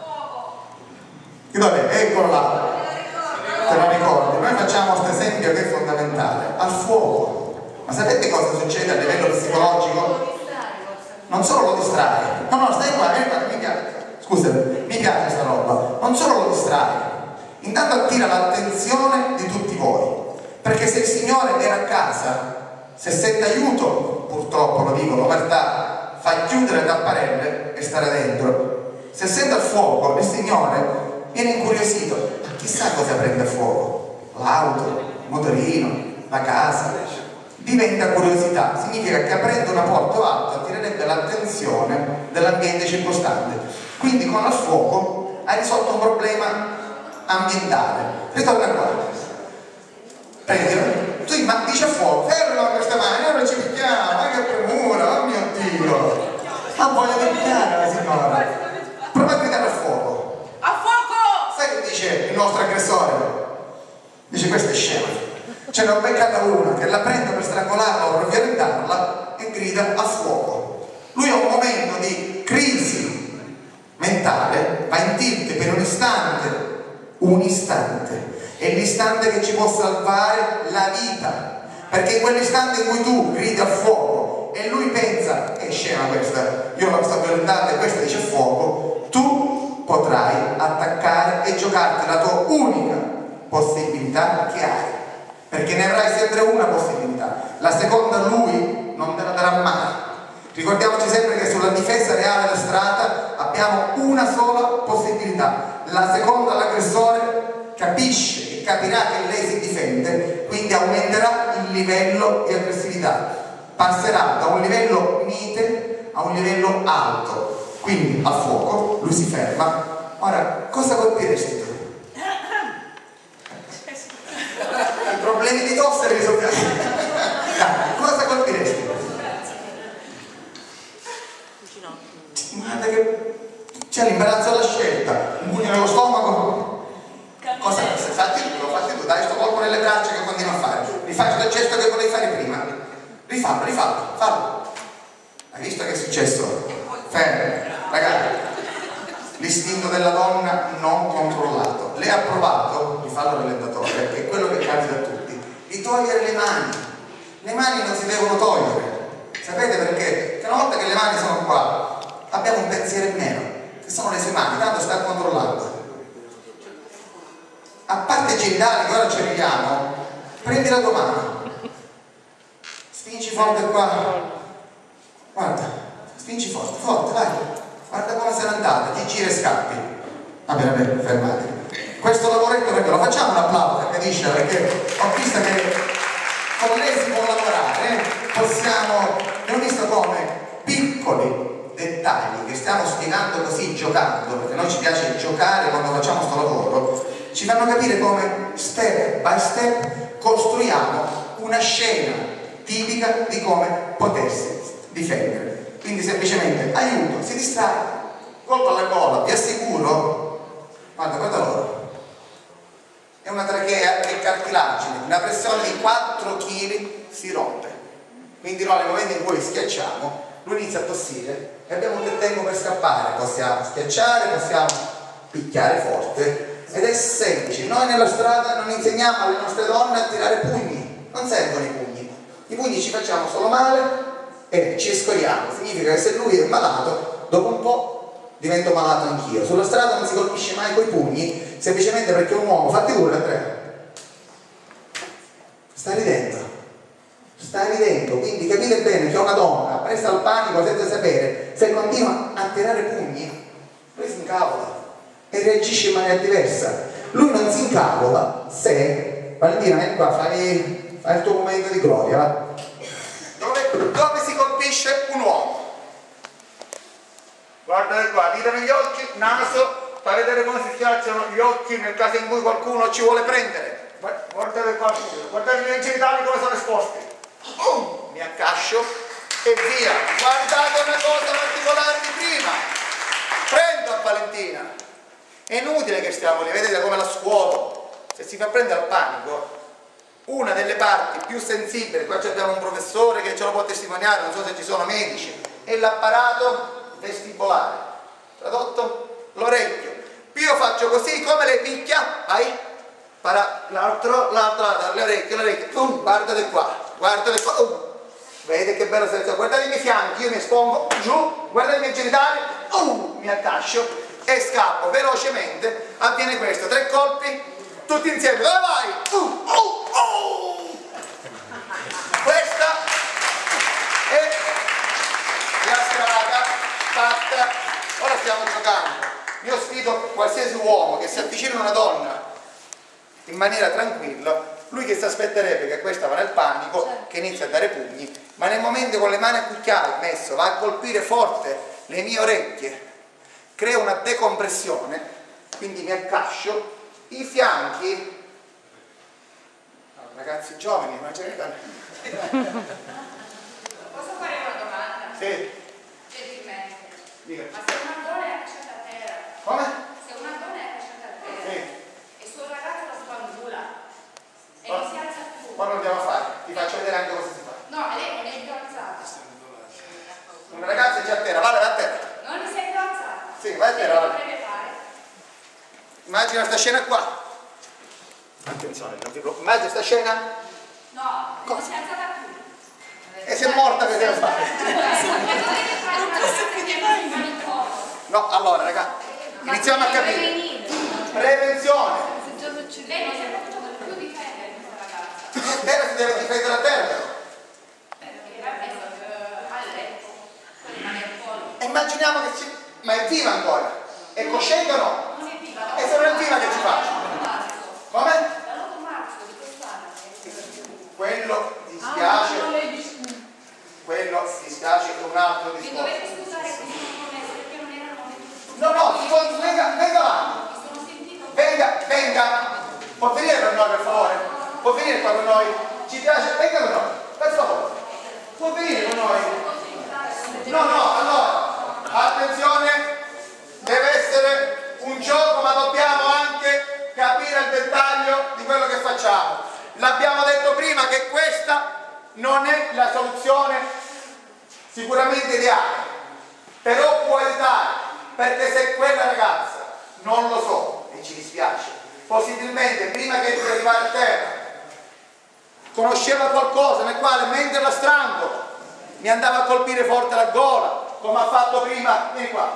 Dov'è? Eccolo là. Te lo ricordi? Noi facciamo questo esempio che è fondamentale. Al fuoco. Ma sapete cosa succede a livello psicologico? Non solo lo distrae. No, no, stai qua, vieni qua, mi piace. Scusa, mi piace questa roba. Non solo lo distrae. Intanto attira l'attenzione di tutti voi. Perché se il Signore era a casa, se sente aiuto, purtroppo lo dico, l'omertà, fa chiudere le tapparelle e stare dentro. Se sente il fuoco, il Signore viene incuriosito. Ma chissà cosa prende a fuoco? L'auto, il motorino, la casa. Diventa curiosità, significa che aprendo una porta alta attirerebbe l'attenzione dell'ambiente circostante. Quindi con il fuoco hai risolto un problema ambientale. Ritorna qua. Prendilo. Tu dici a fuoco, fermo queste mani, ora ci picchiamo, ma che premura, oh mio Dio! Ha voglia di picchiare la signora. Prova a gridare a fuoco. A fuoco! Sai che dice il nostro aggressore? Dice questa è scema. Ce ne ho beccata una che la prende per strangolarla o per violentarla e grida a fuoco. Lui ha un momento di istante, un istante, è l'istante che ci può salvare la vita, perché in quell'istante in cui tu gridi a fuoco e lui pensa, che scena questa, io la sto violentando e questa dice fuoco, tu potrai attaccare e giocarti la tua unica possibilità che hai, perché ne avrai sempre una possibilità, la seconda lui non te la darà mai. Ricordiamoci sempre che sulla difesa reale della strada abbiamo una sola possibilità, la seconda l'aggressore capisce e capirà che lei si difende, quindi aumenterà il livello di aggressività, passerà da un livello mite a un livello alto, quindi a fuoco, lui si ferma. Ora, cosa colpiresti tu? I problemi di tosse li risolviamo. Cosa colpiresti? Guarda che c'è l'imbarazzo alla scelta, un pugno nello stomaco. Cosa? Fatti tu, lo fatti tu, dai sto colpo nelle braccia che continua a fare. Rifaccio il gesto che volevi fare prima. Rifallo, rifallo, fallo. Hai visto che è successo? Fermo, ragazzi. L'istinto della donna non controllato. Lei ha provato, rifallo rallentatore, che è quello che capita a tutti, di togliere le mani. Le mani non si devono togliere. Sapete perché? Perché una volta che le mani sono qua, abbiamo un pensiero in meno, che sono le sue mani, tanto sta controllando. A parte i genitali, che ora ci arriviamo, prendi la tua mano, spingi forte qua, guarda, spingi forte, forte, vai, guarda come sei andata, ti gira e scappi. Vabbè, vabbè, fermate. Questo lavoretto perché lo facciamo un applauso, capisci? Perché ho visto che con lei si può lavorare, possiamo, ho visto come piccoli dettagli che stiamo spiegando così giocando, perché a noi ci piace giocare quando facciamo questo lavoro, ci fanno capire come step by step costruiamo una scena tipica di come potersi difendere. Quindi semplicemente aiuto, si distrae, colpo alla gola, vi assicuro, guarda, guarda loro, è una trachea e cartilagine, una pressione di quattro chili si rompe, quindi noi nel momento in cui schiacciamo lui inizia a tossire e abbiamo del tempo per scappare, possiamo schiacciare, possiamo picchiare forte ed è semplice. Noi nella strada non insegniamo alle nostre donne a tirare pugni, non servono i pugni, i pugni ci facciamo solo male e ci scoriamo, significa che se lui è malato dopo un po' divento malato anch'io. Sulla strada non si colpisce mai coi pugni semplicemente perché un uomo, fatti pure Andrea, sta ridendo sta ridendo, quindi capite bene che una donna presa al panico senza sapere, se continua a tirare pugni lui si incavola e reagisce in maniera diversa. Lui non si incavola se, Valentina vieni qua, fai, fai il tuo momento di gloria, va? Dove, dove si colpisce un uomo? Guardate qua, dita negli occhi, naso, fa vedere come si schiacciano gli occhi nel caso in cui qualcuno ci vuole prendere. Guardate qua, guardate i miei genitali come sono esposti. Uh, mi accascio e via. Guardate una cosa particolare di prima, prendo a Valentina, è inutile che stiamo lì, vedete come la scuoto. Se si fa prendere al panico, una delle parti più sensibili, qua abbiamo un professore che ce lo può testimoniare, non so se ci sono medici, è l'apparato vestibolare, tradotto l'orecchio. Più io faccio così, come lei picchia, vai, l'altro, l'altro, le orecchie, le orecchie, uh, guardate qua. Guardate qua, uh, vedete che bello senso, guardate i miei fianchi, io mi espongo, giù, guardate i miei genitali, uh, mi accascio e scappo velocemente, avviene questo, tre colpi, tutti insieme, dove vai? Uh, uh, uh. Questa è la strada fatta, ora stiamo giocando, io sfido qualsiasi uomo che si avvicina a una donna in maniera tranquilla, lui che si aspetterebbe che questa va nel panico, che inizia a dare pugni, ma nel momento con le mani a cucchiaio messo va a colpire forte le mie orecchie, crea una decompressione, quindi mi accascio, i fianchi, ragazzi giovani, ma ce ne stanno. Posso fare una domanda? Sì. Gentilmente. Dica. Ma se una donna è accasciata a terra? Come? Se una donna è accasciata a terra? Sì. E il suo ragazzo la spandula e Ma, non si alza più. Qua lo andiamo a fare, ti faccio vedere anche cosa si fa. No, lei non è più alzata. Una ragazza è già a terra, vale a terra. Non mi sei più alzata. Sì, vai a terra. Che dovrebbe fare? scena qua. Attenzione, non vi preoccupate. Immagina sta scena? No, non si è alzata più. E si è morta che deve fare? No, allora raga, iniziamo a capire. Prevenzione. Lei non si è potuto più difendere questa ragazza. La terra si deve difendere a terra però. Perché era preso a letto. Poi rimane un po'. E immaginiamo che ci... Ma è viva ancora? È cosciente o no? Non è viva. E se non è viva che ci faccio? Come? Dall'otto marzo di quest'anno. Quello dispiace. Quello dispiace è un altro Mi discorso. dovete scusare che sono promesse perché non erano. No, no, si può... venga, venga avanti. Mi sono sentito. Venga, venga. Può venire con noi per favore? Può venire qua con noi? Ci piace? Venga con noi, per favore. Può venire con noi? No, no, allora, attenzione, deve essere un gioco, ma dobbiamo anche capire il dettaglio di quello che facciamo. L'abbiamo detto prima che questa non è la soluzione sicuramente ideale, però può aiutare, perché se quella ragazza, non lo so, e ci dispiace, possibilmente prima che di arrivare a terra conosceva qualcosa nel quale mentre la strangolo mi andava a colpire forte la gola, come ha fatto prima, vieni qua,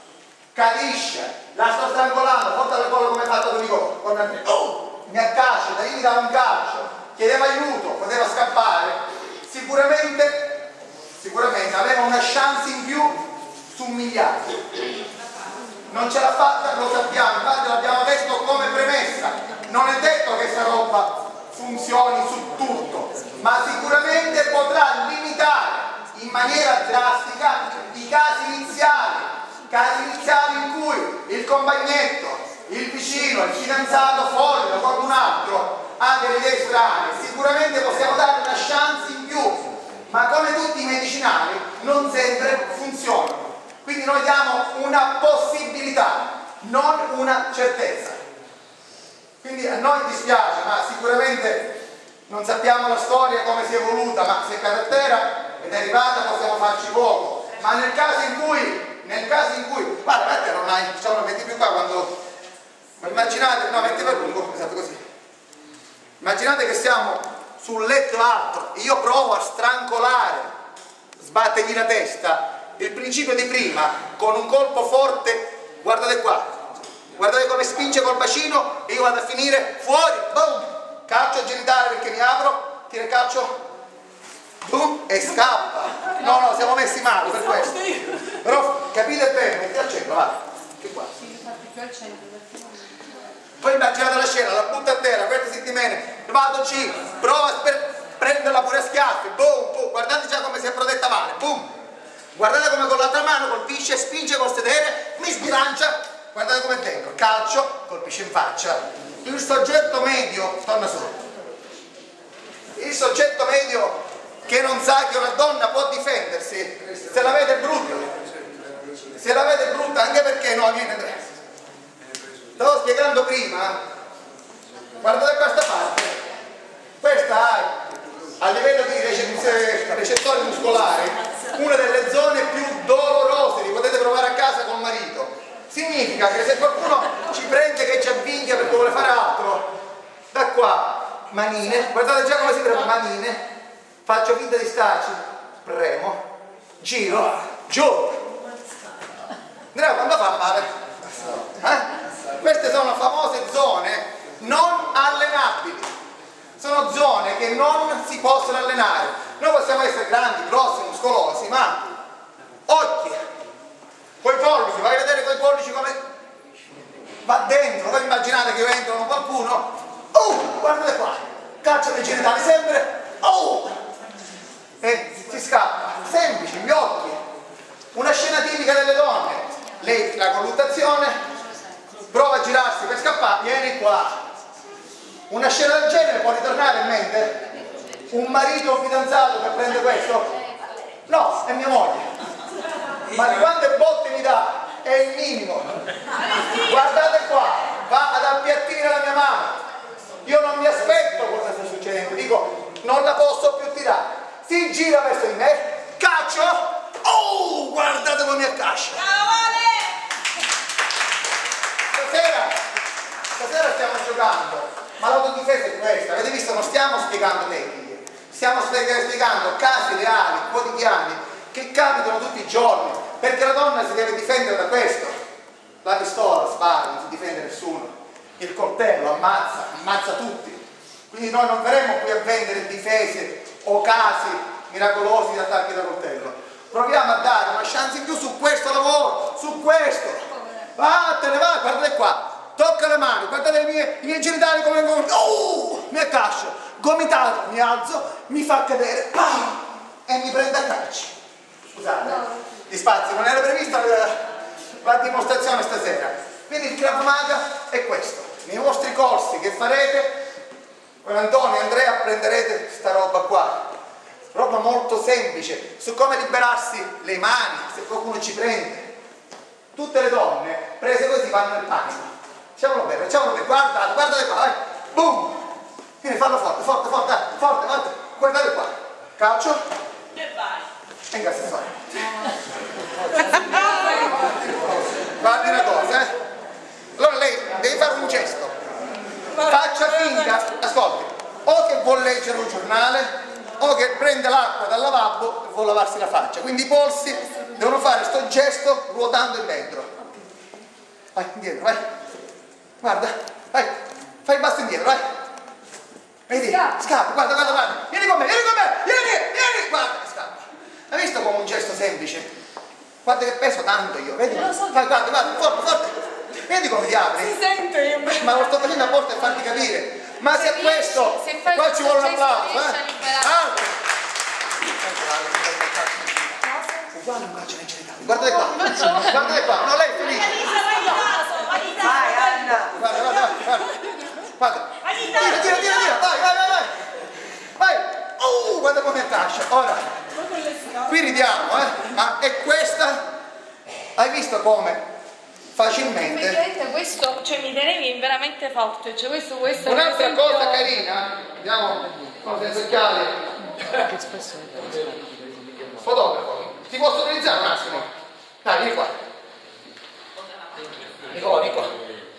capisce, la sto strangolando, forte la gola come ha fatto con i gol, con Andrea, oh, mi accascia, da lì mi dava un calcio, chiedeva aiuto, poteva scappare, sicuramente, sicuramente aveva una chance in più su un miliardo. Non ce l'ha fatta, lo sappiamo, infatti l'abbiamo detto come premessa, non è detto che questa roba funzioni su tutto, ma sicuramente potrà limitare in maniera drastica i casi iniziali, casi iniziali in cui il compagnetto, il vicino, il fidanzato fuori o qualcun altro ha delle idee strane. Sicuramente possiamo dare una chance in più, ma come tutti i medicinali non sempre funzionano. Quindi noi diamo una possibilità, non una certezza. Quindi a noi dispiace, ma sicuramente non sappiamo la storia come si è evoluta, ma se è caduta a terra ed è arrivata possiamo farci poco. Ma nel caso in cui, nel caso in cui, guarda, metti ormai, diciamo, non metti più qua quando, ma immaginate, no, metti per lungo, esatto così. Immaginate che siamo sul letto alto, io provo a strancolare, sbattergli la testa. Il principio di prima, con un colpo forte, guardate qua, guardate come spinge col bacino e io vado a finire fuori, boom, calcio genitale perché mi apro, tira il calcio, boom, e scappa. No, no, siamo messi male per questo. Però capite bene, metti al centro, va, che qua. Poi immaginate la scena, la butta a terra, questa settimane, vado G, prova per prenderla pure a schiaffi, boom, boom, guardate già come si è protetta male, boom. Guardate come con l'altra mano colpisce, spinge col sedere, mi sbilancia, guardate come è dentro, calcio, colpisce in faccia. Il soggetto medio, torna su, il soggetto medio che non sa che una donna può difendersi, se la vede brutta, se la vede brutta, anche perché no, viene, stavo spiegando prima, guardate questa parte, questa ha a livello di recettori muscolari una delle zone più dolorose, li potete provare a casa col marito. Significa che se qualcuno ci prende che ci avvinghia perché vuole fare altro, da qua, manine, guardate già come si preme, manine, faccio finta di starci, premo, giro, giù. Andrea, quando fa male? Eh? Queste sono famose zone non allenabili. Sono zone che non si possono allenare. Noi possiamo essere grandi, grossi, muscolosi, ma occhi, coi pollici, vai a vedere coi pollici come va dentro. Voi immaginate che io entro con qualcuno, oh, guardate qua, calcio nei genitali sempre, oh, e si scappa, semplice, gli occhi. Una scena tipica delle donne, lei la colluttazione, prova a girarsi per scappare, vieni qua. Una scena del genere può ritornare in mente? Un marito o un fidanzato che prende questo? No, è mia moglie. Ma di quante botte mi dà? È il minimo. Guardate qua, va ad appiattire la mia mano. Io non mi aspetto cosa sta succedendo, dico, non la posso più tirare. Si gira verso di me, calcio, oh, guardate come mi accascia. Stasera, stasera vero stiamo giocando, ma l'autodifesa è questa, avete visto? Non stiamo spiegando tecniche, stiamo spiegando casi reali, quotidiani, che capitano tutti i giorni, perché la donna si deve difendere da questo. La pistola spara, non si difende nessuno, il coltello ammazza, ammazza tutti. Quindi noi non verremo qui a vendere difese o casi miracolosi di attacchi da coltello. Proviamo a dare una chance in più su questo lavoro, su questo. Vattene, va, guardate qua. Tocca le mani, guardate i miei, i miei genitali come vengono. Uh, mi accascio, gomitato, mi alzo, mi fa cadere ah, e mi prende a calci. Scusate, no. Gli spazi, non era prevista la, la dimostrazione stasera. Quindi il Krav Maga è questo. Nei vostri corsi che farete, con Antonio e Andrea prenderete sta roba qua. Roba molto semplice, su come liberarsi le mani, se qualcuno ci prende. Tutte le donne, prese così, vanno nel panico. Facciamolo bene, facciamolo bene, guardate, guardate qua, vai, boom! Quindi fallo forte, forte, forte, forte, forte, guardate qua, calcio e vai. Venga, assessore. Guardi una cosa, eh. Allora lei deve fare un gesto, faccia finta, ascolti, o che vuol leggere un giornale, o che prende l'acqua dal lavabo e vuol lavarsi la faccia. Quindi i polsi devono fare sto gesto ruotando in dentro. Vai, indietro, vai. Guarda, vai, fai il basso indietro, vai. Vedi? Scappa, guarda, guarda, guarda. Vieni con me, vieni con me, vieni, vieni, guarda che scappa. Hai visto come un gesto semplice? Guarda che peso tanto io, vedi? Vai, guarda, guarda, forte, forte. Vedi come ti apri? Si sente io. Ma lo sto facendo apposta per farti capire. Ma se, se questo, se qua ci vuole un applauso, eh? Ah. Uguale un calcio nei genitali. Guardate qua, guardate qua, no, lei è felice. Vai, Anna. Guarda, guarda, guarda. Guarda. Tira, tira, tira, tira, vai, vai, vai, vai. Vai. Uh, guarda come accascia. Ora, qui ridiamo, eh? Ma è questa, hai visto come? Facilmente. Praticamente questo, cioè mi tenevi veramente forte, cioè questo, questo un'altra esempio... cosa carina, vediamo con gli occhiali. Fotografo, ti posso utilizzare un attimo? Dai, vieni qua. Nicolò, vieni qua.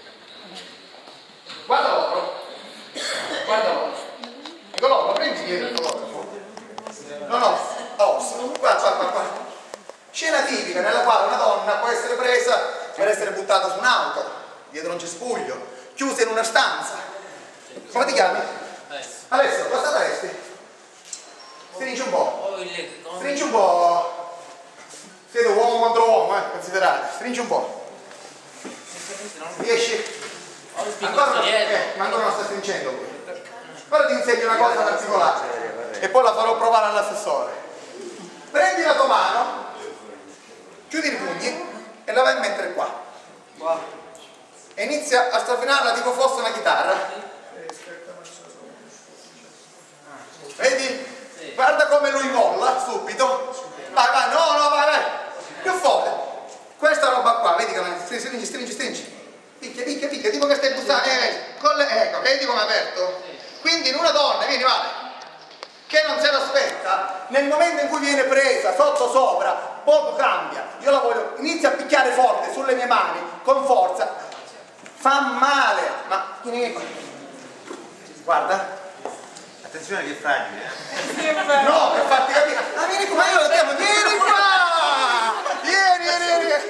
Guarda loro. Guarda loro. Nicolò, lo prendi dietro il fotografo? No, no, ossa. Guarda, guarda, guarda. Scena tipica nella quale una donna può essere presa per essere buttata su un'auto, dietro un cespuglio, chiusa in una stanza. Come ti chiami? Alessio, cosa faresti? Stringi un po'. Stringi un po'. Siete uomo contro uomo, eh, considerate. Stringi un po'. Riesci? Ancora non, eh, ma ancora non sta stringendo qui. Ora ti insegno una cosa particolare e poi la farò provare all'assessore. Prendi la tua mano, chiudi i pugni e la vai a mettere qua. E inizia a strofinarla tipo fosse una chitarra. Vedi? Guarda come lui molla subito. Vai, vai, no, no, vai, vai. Più forte. Questa roba qua, vedi come stringi, stringi, stringi. Picchia, picchia, picchia, tipo che stai bussando. Eh, con le, ecco, vedi come è aperto? Quindi in una donna, vieni, vai, che non se l'aspetta, nel momento in cui viene presa sotto sopra, poco cambia. Io la voglio, inizia a picchiare forte sulle mie mani, con forza. Fa male, ma vieni qua. Guarda. Attenzione che è fragile. No, per farti capire. Ah, vieni qua, io lo chiamo, vieni qua! Vieni, vieni, vieni.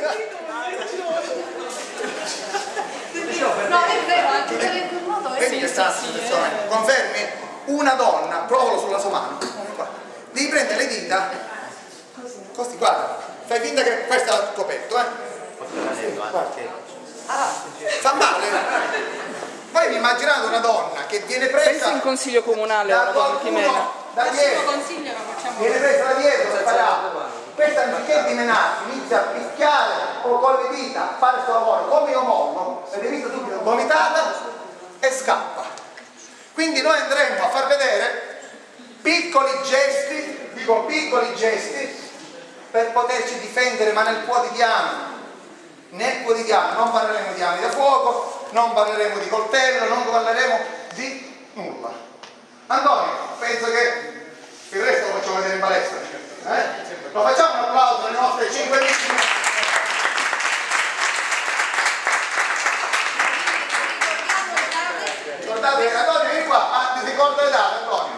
No, è vero, anche per il quel modo è vedi che sta eh. Confermi? Una donna, provalo sulla sua mano. Qua. Devi prendere le dita. Così, guarda. Fai finta che questo è il tuo petto, eh. Fa male. Voi vi immaginate una donna che viene presa. Pensi in consiglio comunale da ora con Chimena. Da dietro. Viene presa da dietro, sparato. Questa anziché dimenarsi inizia a picchiare o con le dita a fare questo lavoro come io mollo, avete visto subito vomitata e scappa. Quindi noi andremo a far vedere piccoli gesti, dico piccoli gesti, per poterci difendere, ma nel quotidiano. Nel quotidiano non parleremo di armi da fuoco, non parleremo di coltello, non parleremo di nulla. Antonio, penso che il resto lo facciamo vedere in palestra. Eh? Lo facciamo un applauso alle nostre cinque vittime. ricordo le date, Antonio?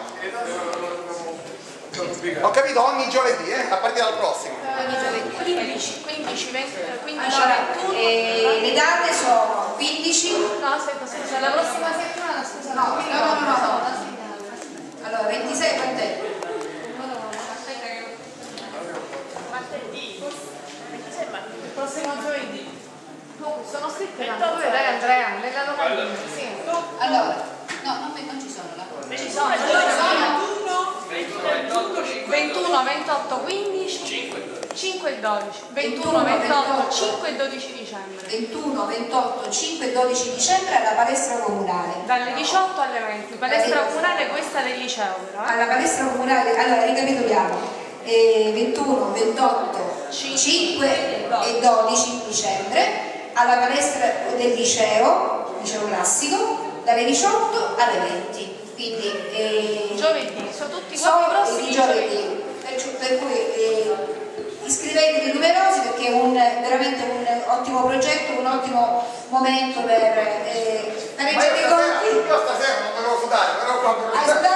Ho capito, ogni giovedì, eh, a partire dal prossimo. quindici, quindici, venti, quindici, Allora, ventuno. eh, le date sono quindici. No, aspetta, scusa, la prossima settimana, scusa, No, no, no, no, no. no. Allora, ventisei quant'è? Aspetta che... Martedì. ventisei martedì. Il prossimo giovedì. Sono scritte là. Dove dai Andrea? Nella località. Sì. Allora, no, non, non ci sono là. Ci sono, ci sono. ventuno, ventotto, quindici, cinque e dodici. ventuno, ventotto, cinque e dodici dicembre. ventuno, ventotto, cinque e dodici dicembre alla palestra comunale. Dalle diciotto alle venti. Palestra comunale questa del liceo, però. Eh? Alla palestra comunale, allora ricapitoliamo. Eh, ventuno, ventotto, cinque e dodici dicembre alla palestra del liceo, liceo classico, dalle diciotto alle venti. Quindi eh, Giovedì, sono tutti sono quattro prossimi i giovedì, per, per cui eh, iscrivetevi numerosi perché è un, veramente un ottimo progetto, un ottimo momento per eh, pareggiare i conti. Io stasera non me lo so dare, però proprio...